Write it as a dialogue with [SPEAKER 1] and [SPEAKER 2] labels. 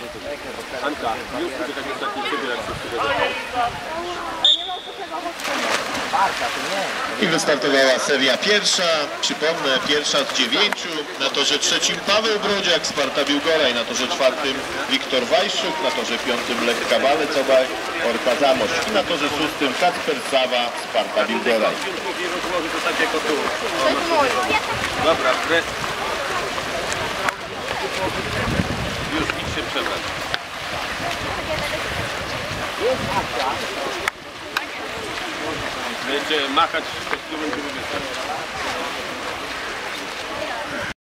[SPEAKER 1] Anka, nie usłyszę tak ostatni ciebie, jak się
[SPEAKER 2] I wystartowała seria pierwsza, przypomnę, pierwsza z 9, na torze trzecim Paweł Brodziak, Sparta Biłgoraj, na torze czwartym Wiktor Wajszczuk, na torze piątym Lech Kawalec, obaj Orka Zamość i na torze szóstym Kacper Zawa, Sparta Biłgoraj.
[SPEAKER 1] Dobra, już idź się przebrać. Będzie machać kostiumem, żeby wystarczyć.